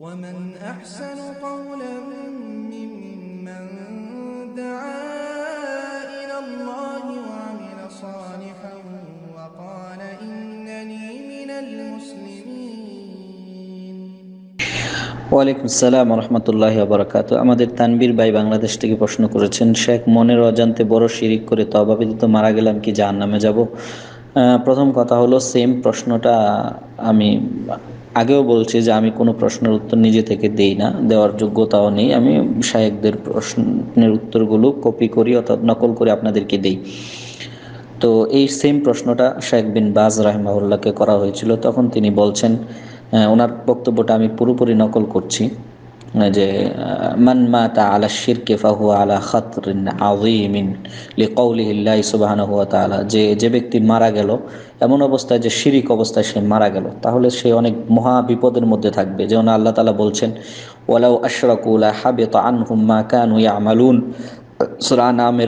ومن أحسن قولا ممن دعا إلى الله وعمل صالحا وقال إنني من المسلمين। ওয়ালাইকুম আসসালাম রহমতুল্লাহি ওয়া বারাকাতুহু। আমাদের তানবীর ভাই বাংলাদেশ থেকে প্রশ্ন করেছেন, শেখ মনের অজান্তে বড় শিরিক করে তওবা ব্যতীত মারা গেলাম কি জাহান্নামে যাব? প্রথম কথা হলো, সেম প্রশ্নটা আমি আগেও বলছি যে আমি কোনো প্রশ্নের উত্তর নিজে থেকে দেই না, দেওয়ার যোগ্যতাও নেই। আমি শায়েখদের প্রশ্নের উত্তরগুলো কপি করি অর্থাৎ নকল করে আপনাদেরকে দেই। তো এই সেম প্রশ্নটা শেখ বিন বাজ রাহিমাহুল্লাহকে করা হয়েছিল। তখন তিনি বলছেন, ওনার বক্তব্যটা আমি পুরোপুরি নকল করছি, যে মান মাতা আলা শিরকে ফাহুয়া আলা খাতরিন আযীমিন লিকাউলিহিল্লাহি সুবহানাহু ওয়া তাআলা, যে ব্যক্তি মারা গেল এমন অবস্থায় যে শিরিক অবস্থায় সে মারা গেল, তাহলে সে অনেক মহা বিপদের মধ্যে থাকবে। যেমন আল্লাহ তাআলা বলছেন, ওয়ালাউ আশরাকু লা হাবিতা আনহুম মা কানু ইয়ামালুন, সূরা আনআমের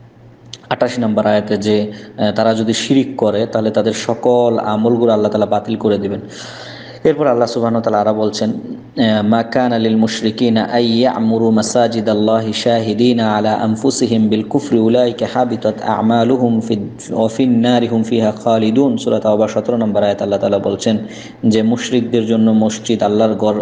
৮৮ নম্বর আয়াতে, যে তারা যদি শিরিক করে তাহলে তাদের সকল আমলগুলো আল্লাহ তাআলা বাতিল করে দিবেন। এরপর আল্লাহ সুবহানাহু ওয়া তাআলা আরো বলছেন, মা কানা লিল মুশরিকিনা আই ইয়ামুরু মাসাজিদাল্লাহি শাহিদিনা আলা আনফুসিহিম বিল কুফরি উলাইকা হাবিতাত আমালুহুম ওয়া ফিন নারি হুম ফিহা খালিদুন। সূরা তাওবা ১৭ নম্বর আয়াত আল্লাহ তাআলা বলছেন যে মুশরিকদের জন্য মসজিদ, আল্লাহর ঘর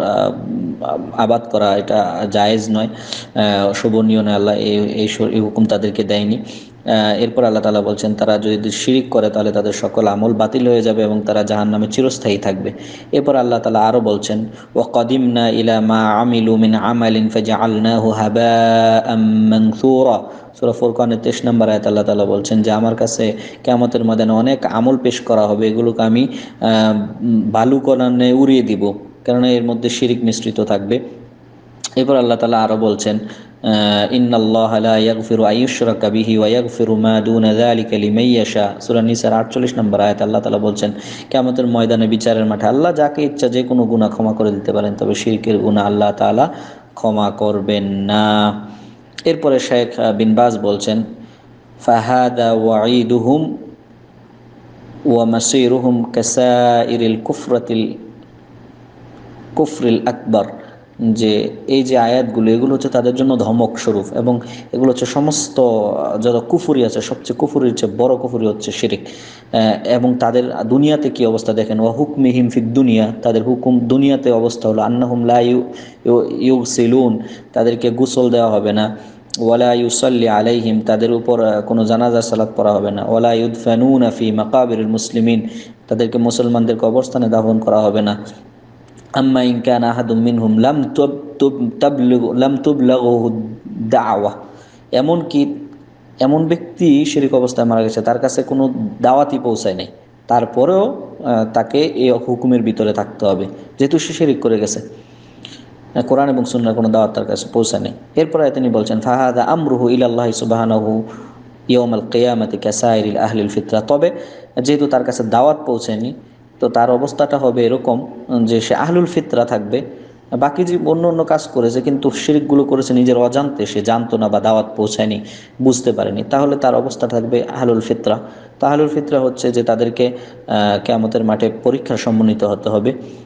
আবাদ করা এটা জায়েজ নয়, শোভনীয় নয়। আল্লাহ এই হুকুম তাদেরকে দেয়নি। এরপর আল্লাহ তাআলা বলছেন, তারা যদি শিরিক করে তাহলে তাদের সকল আমল বাতিল হয়ে যাবে এবং তারা জাহান্নামে চিরস্থায়ী থাকবে। এরপর আল্লাহ তাআলা আরো বলছেন, ওয়া কাদিমনা ইলা মা আমিলু মিন আমালিন ফাজআলনাহু হাবাআম মানসুরা। সূরা ফুরকানের 23 নম্বর আয়াত আল্লাহ তাআলা বলছেন যে আমার কাছে কিয়ামতের ময়দানে অনেক আমল পেশ করা হবে, এগুলোকে আমি বালু কণায় উড়িয়ে দিব, কারণ এর মধ্যে শিরিক মিশ্রিত থাকবে। এরপর আল্লাহ তাআলা আরো বলছেন, ইন্নাল্লাহা লা ইয়াগফিরু আন ইউশরাকা বিহি ওয়া ইয়াগফিরু মা দুনা যালিকা লিমান ইয়াশা। সূরা নিসার ৪৮ নম্বর আয়াত আল্লাহ তাআলা বলছেন, কিয়ামতের ময়দানে বিচারের মাঠে আল্লাহ যাকে ইচ্ছা যে কোনো গুনাহ ক্ষমা করে দিতে পারেন, তবে শিরকের গুনাহ আল্লাহ তাআলা ক্ষমা করবেন না। এরপরে শেখ বিন বাজ বলছেন, ফাহাদা ওয়াঈদুহুম ওয়া মাসীরুহুম কাসাইরিল কুফরিল আকবার, যে এই যে আয়াতগুলো, এগুলো হচ্ছে তাদের জন্য ধমক স্বরূপ, এবং এগুলো হচ্ছে সমস্ত যত কুফরি আছে সবচেয়ে কুফরির চেয়ে বড় কুফরি হচ্ছে শিরিক। এবং তাদের দুনিয়াতে কি অবস্থা দেখেন, ওয়া হুকমিহিম ফিদ দুনিয়া, তাদের হুকুম দুনিয়াতে অবস্থা হলো আন্নাহুম লা ইউগসিলুন, তাদেরকে গোসল দেওয়া হবে না, ওয়ালা ইউসাল্লি আলাইহিম, তাদের উপর কোনো জানাজা সালাত পড়া হবে না, ওয়ালা ইউদফানুনা ফি মাকাবিরিল মুসলিমিন, তাদেরকে মুসলমানদের কবরস্থানে দাফন করা হবে না। আম্মা ইন কানা আহাদুম মিনহুম লাম তুবলাগুহু দাওয়া, এমনকি এমন ব্যক্তি শিরিক অবস্থায় মারা গেছে তার কাছে কোনো দাওয়াতই পৌঁছায় নাই, তারপরেও তাকে এই হুকুমের ভিতরে থাকতে হবে, যেহেতু সে শিরিক করে গেছে, কোরআন এবং সুন্নাহর কোনো দাওয়াত তার কাছে পৌঁছায় নাই। এরপরে তিনি বলছেন, ফাহাদা আমরুহু ইলাল্লাহি সুবহানাহু ইয়াউমাল কিয়ামাতি কাসাইরিল আহলিল ফিতরা, তবে যেহেতু তার কাছে দাওয়াত পৌঁছায়নি, তো তার অবস্থাটা হবে এরকম যে সে আহলুল ফিতরা থাকবে। বাকি যে অন্য অন্য কাজ করেছে কিন্তু শিরকগুলো করেছে নিজের অজান্তে, সে জানতো না বা দাওয়াত পৌঁছায়নি, বুঝতে পারেনি, তাহলে তার অবস্থা থাকবে আহলুল ফিতরা। তো আহলুল ফিতরা হচ্ছে যে তাদেরকে কিয়ামতের মাঠে পরীক্ষার সম্মুখীন হতে হবে।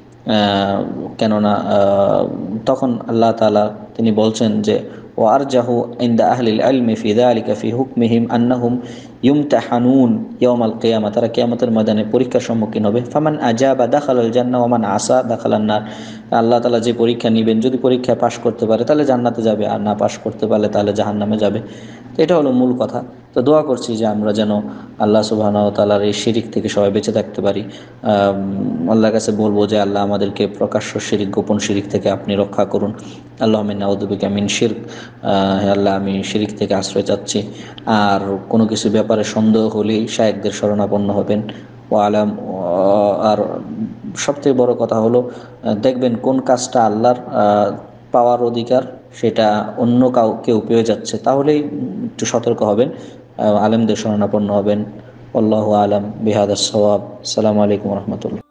কেননা তখন আল্লাহ তাআলা তিনি বলছেন যে, ও আরজাহু ইনদা আহলিল ইলমি ফি যালিকা ফি হুকমিহিম আন্নাহুম ইউমতাহানুন ইয়াউমাল কিয়ামা, তারা কিয়ামতের ময়দানে পরীক্ষার সম্মুখীন হবে। ফামান আজাবা দাখালাল জান্নাহ ওয়া মান আসা দাখালান নার, আল্লাহ তাআলা যে পরীক্ষা নেবেন, যদি পরীক্ষায় পাশ করতে পারে তাহলে জান্নাতে যাবে, আর না পাশ করতে পারলে তাহলে জাহান্নামে যাবে। তো এটা হলো মূল কথা। তো দোয়া করছি যে আমরা যেন আল্লাহ সুবহানাহু ওয়া তাআলার এই শিরিক থেকে সবাই বেঁচে থাকতে পারি। আল্লাহর কাছে বলবো যে আল্লাহ আমাদেরকে প্রকাশ্য শিরিক, গোপন শিরিক থেকে আপনি রক্ষা করুন। আল্লাহুম্মা ইন্না আউযু বিকা মিন শিরক, হে আল্লাহ আমি শিরিক থেকে আশ্রয় চাচ্ছি। আর কোনো কিছু ব্যাপারে সন্দেহ হলেই শায়েখদের শরণাপন্ন হবেন। ও আলাম। আর সবথেকে বড় কথা হলো, দেখবেন কোন কাজটা আল্লাহর পাওয়ার অধিকার সেটা অন্য কেউ পেয়ে যাচ্ছে, তাহলেই একটু সতর্ক হবেন, আলেমদের শরণাপন্ন হবেন। আল্লাহু আলাম বিহাদাস সাওয়াব। আসসালামু আলাইকুম ওয়া রাহমাতুল্লাহ।